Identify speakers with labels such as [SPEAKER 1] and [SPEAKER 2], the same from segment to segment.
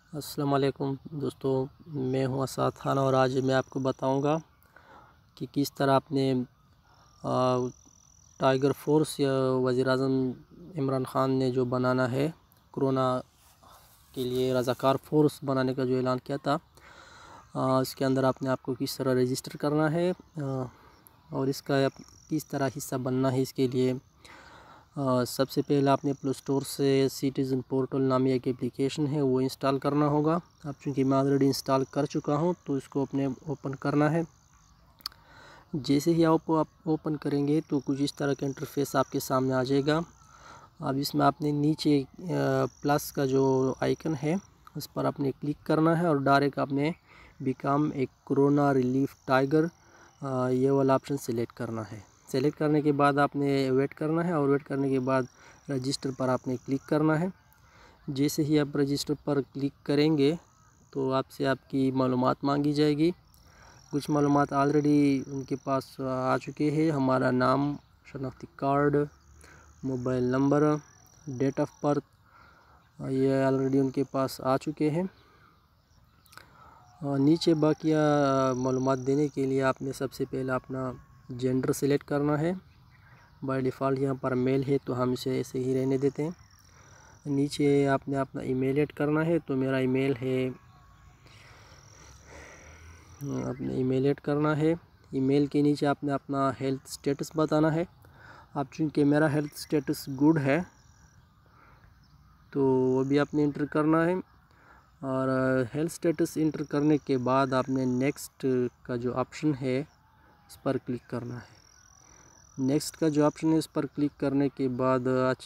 [SPEAKER 1] अस्सलाम वालेकुम दोस्तों, मैं हूं असाद खान और आज मैं आपको बताऊंगा कि किस तरह आपने टाइगर फोर्स या वज़ीर-ए-आज़म इमरान ख़ान ने जो बनाना है कोरोना के लिए रज़ाकार फोर्स बनाने का जो ऐलान किया था, इसके अंदर आपने आपको किस तरह रजिस्टर करना है और इसका किस तरह हिस्सा बनना है। इसके लिए सबसे पहले आपने प्ले स्टोर से सिटीज़न पोर्टल नामी एक एप्लीकेशन है वो इंस्टॉल करना होगा। अब चूँकि मैं ऑलरेडी इंस्टॉल कर चुका हूँ तो इसको अपने ओपन करना है। जैसे ही आप ओपन करेंगे तो कुछ इस तरह का इंटरफेस आपके सामने आ जाएगा। अब इसमें आपने नीचे प्लस का जो आइकन है उस पर आपने क्लिक करना है और डायरेक्ट आपने बिकम एक कोरोना रिलीफ टाइगर ये वाला ऑप्शन सेलेक्ट करना है। सेलेक्ट करने के बाद आपने वेट करना है और वेट करने के बाद रजिस्टर पर आपने क्लिक करना है। जैसे ही आप रजिस्टर पर क्लिक करेंगे तो आपसे आपकी मालूमात मांगी जाएगी। कुछ मालूमात ऑलरेडी उनके पास आ चुके हैं, हमारा नाम, शनाख्ती card, mobile number, date of birth, ये ऑलरेडी उनके पास आ चुके हैं। नीचे बाकिया मालूमात देने के लिए आपने सबसे पहले अपना जेंडर सेलेक्ट करना है। बाय डिफ़ॉल्ट यहाँ पर मेल है तो हम इसे ऐसे ही रहने देते हैं। नीचे आपने अपना ईमेल ऐड करना है, तो मेरा ईमेल है, अपने ईमेल ऐड करना है। ईमेल के नीचे आपने अपना हेल्थ स्टेटस बताना है। अब चूँकि मेरा हेल्थ स्टेटस गुड है तो वो भी आपने इंटर करना है और हेल्थ स्टेटस इंटर करने के बाद आपने नेक्स्ट का जो ऑप्शन है इस पर क्लिक करना है। नेक्स्ट का जो ऑप्शन है इस पर क्लिक करने के बाद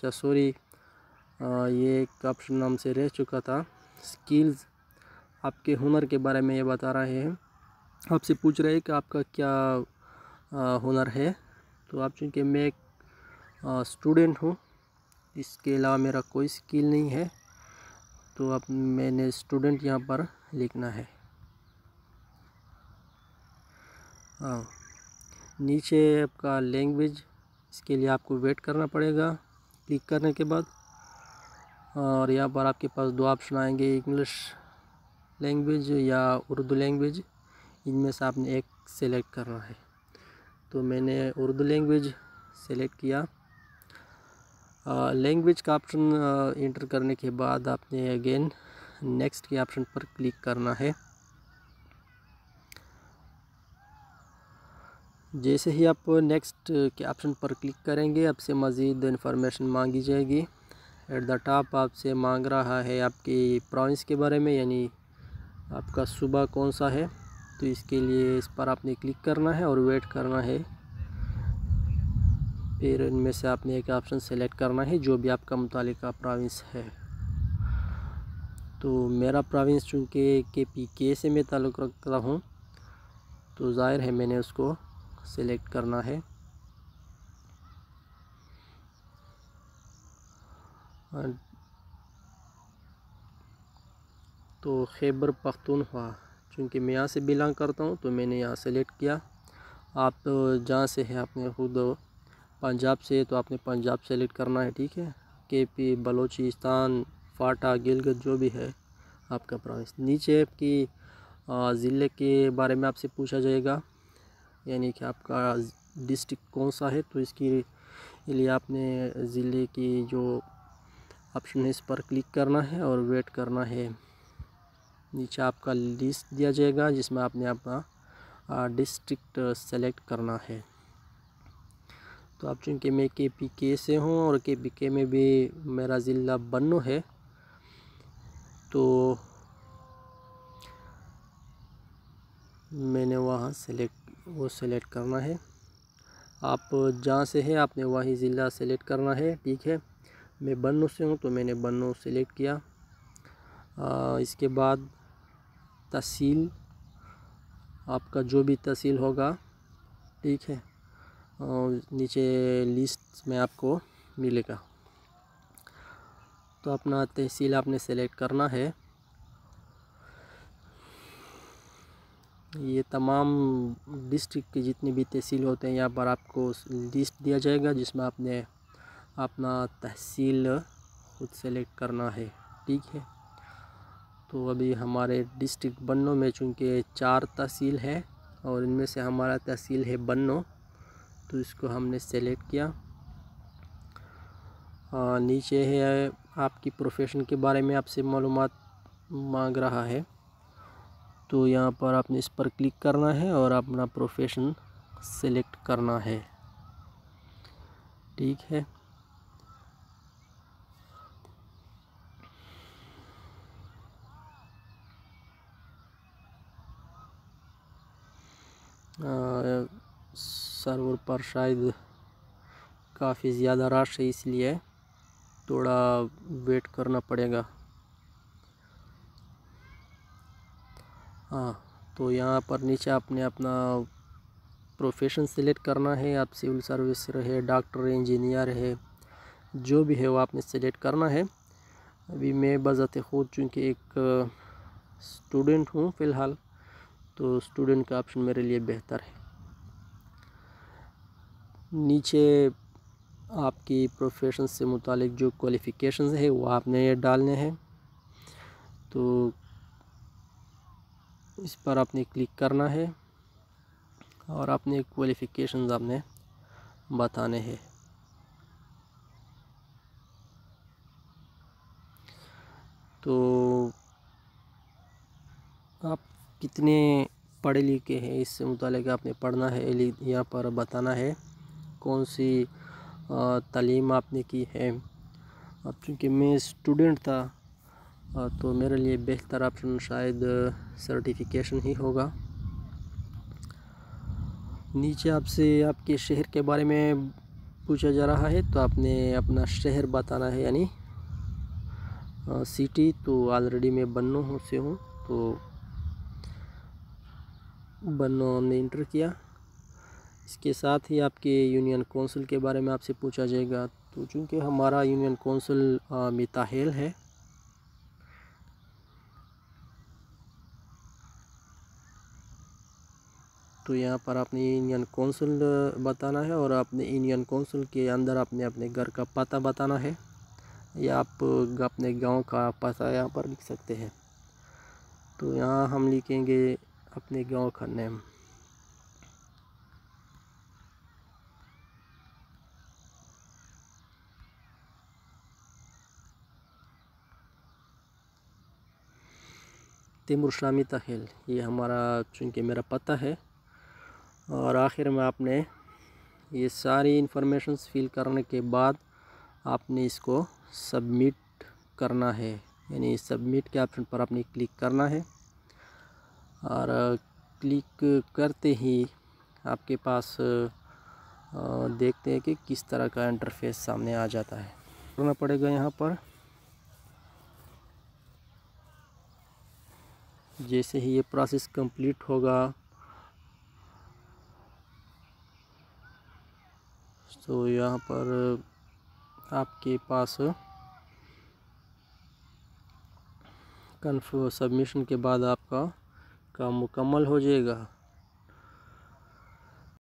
[SPEAKER 1] ये एक ऑप्शन हमसे रह चुका था, स्किल्स, आपके हुनर के बारे में ये बता रहे हैं। आपसे पूछ रहे हैं कि आपका क्या हुनर है। तो आप चूँकि मैं एक स्टूडेंट हूँ, इसके अलावा मेरा कोई स्किल नहीं है, तो अब मैंने स्टूडेंट यहाँ पर लिखना है। नीचे आपका लैंग्वेज, इसके लिए आपको वेट करना पड़ेगा क्लिक करने के बाद। और यहाँ पर आपके पास दो ऑप्शन आएंगे, इंग्लिश लैंग्वेज या उर्दू लैंग्वेज, इनमें से आपने एक सेलेक्ट करना है। तो मैंने उर्दू लैंग्वेज सेलेक्ट किया। लैंग्वेज का ऑप्शन इंटर करने के बाद आपने अगेन नेक्स्ट के ऑप्शन पर क्लिक करना है। जैसे ही आप नेक्स्ट के ऑप्शन पर क्लिक करेंगे आपसे मज़ीद इन्फॉर्मेशन मांगी जाएगी। एट द टॉप आपसे मांग रहा है आपकी प्रोविंस के बारे में, यानी आपका सूबा कौन सा है। तो इसके लिए इस पर आपने क्लिक करना है और वेट करना है। फिर इनमें से आपने एक ऑप्शन सेलेक्ट करना है जो भी आपका मुतालिका प्रोविंस है। तो मेरा प्रोविंस चूँकि KPK से मैं ताल्लुक़ रखता हूँ तो ज़ाहिर है मैंने उसको सेलेक्ट करना है। तो खैबर पख्तूनख्वा, चूँकि मैं यहाँ से बिलोंग करता हूँ तो मैंने यहाँ सेलेक्ट किया। आप जहाँ से है, आपने खुद पंजाब से तो आपने पंजाब सेलेक्ट करना है, ठीक है। KP, बलूचिस्तान, फाटा, गिलगित, जो भी है आपका प्रोविंस। नीचे आपकी ज़िले के बारे में आपसे पूछा जाएगा, यानी कि आपका डिस्ट्रिक्ट कौन सा है। तो इसके लिए आपने ज़िले की जो ऑप्शन है इस पर क्लिक करना है और वेट करना है। नीचे आपका लिस्ट दिया जाएगा जिसमें आपने अपना डिस्ट्रिक्ट सेलेक्ट करना है। तो अब चूँकि मैं KPK से हूँ और KPK में भी मेरा ज़िला बन्नू है, तो मैंने वहाँ सेलेक्ट करना है। आप जहाँ से है आपने वही ज़िला सेलेक्ट करना है, ठीक है। मैं बन्नू से हूँ तो मैंने बन्नू सेलेक्ट किया। इसके बाद तहसील, आपका जो भी तहसील होगा, ठीक है, और नीचे लिस्ट में आपको मिलेगा। तो अपना तहसील आपने सेलेक्ट करना है। ये तमाम डिस्ट्रिक्ट के जितने भी तहसील होते हैं यहाँ पर आपको लिस्ट दिया जाएगा जिसमें आपने अपना तहसील खुद सेलेक्ट करना है, ठीक है। तो अभी हमारे डिस्ट्रिक्ट बन्नों में चूँकि 4 तहसील है और इनमें से हमारा तहसील है बन्नों, तो इसको हमने सेलेक्ट किया। नीचे है आपकी प्रोफेशन के बारे में आपसे मालूमात मांग रहा है, तो यहाँ पर आपने इस पर क्लिक करना है और अपना प्रोफेशन सेलेक्ट करना है। ठीक है, सर्वर पर शायद काफ़ी ज़्यादा रश है, इसलिए थोड़ा वेट करना पड़ेगा। हाँ, तो यहाँ पर नीचे आपने अपना प्रोफेशन सेलेक्ट करना है। आप सिविल सर्विस है, डॉक्टर है, इंजीनियर है, जो भी है वो आपने सेलेक्ट करना है। अभी मैं बज़ाते ख़ुद चूँकि एक स्टूडेंट हूँ फ़िलहाल, तो स्टूडेंट का ऑप्शन मेरे लिए बेहतर है। नीचे आपकी प्रोफेशन से मुतालिक जो क्वालिफ़िकेशंस है वो आपने ये डालने हैं, तो इस पर आपने क्लिक करना है और अपने क्वालिफ़िकेशंस आपने बताने हैं। तो आप कितने पढ़े लिखे हैं इससे मुतालिक आपने पढ़ना है, यहाँ पर बताना है कौन सी तालीम आपने की है। अब चूँकि मैं स्टूडेंट था तो मेरे लिए बेहतर ऑप्शन शायद सर्टिफिकेशन ही होगा। नीचे आपसे आपके शहर के बारे में पूछा जा रहा है, तो आपने अपना शहर बताना है, यानी सिटी। तो ऑलरेडी मैं बन्नों से हूँ, तो बन्नों हमने इंटर किया। इसके साथ ही आपके यूनियन कौंसिल के बारे में आपसे पूछा जाएगा, तो चूँकि हमारा यूनियन कौंसिल मिताहेल है, तो यहाँ पर आपने यूनियन कौंसिल बताना है और आपने यूनियन कौंसिल के अंदर आपने अपने घर का पता बताना है, या आप अपने गांव का पता यहाँ पर लिख सकते हैं। तो यहाँ हम लिखेंगे अपने गांव का नेम। तैमूर शामी तहल, ये हमारा चूँकि मेरा पता है। और आखिर में आपने ये सारी इन्फॉर्मेशंस फिल करने के बाद आपने इसको सबमिट करना है, यानी सबमिट के ऑप्शन पर आपने क्लिक करना है। और क्लिक करते ही आपके पास देखते हैं कि किस तरह का इंटरफेस सामने आ जाता है। करना पड़ेगा यहाँ पर, जैसे ही ये प्रोसेस कंप्लीट होगा तो यहाँ पर आपके पास सबमिशन के बाद आपका काम मुकम्मल हो जाएगा।